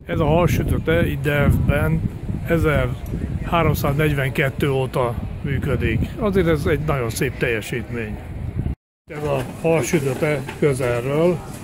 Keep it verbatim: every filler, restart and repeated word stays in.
Ez a halsütöte itt Delftben ezerháromszáznegyvenkettő óta működik. Azért ez egy nagyon szép teljesítmény. Ez a halsütöte közelről.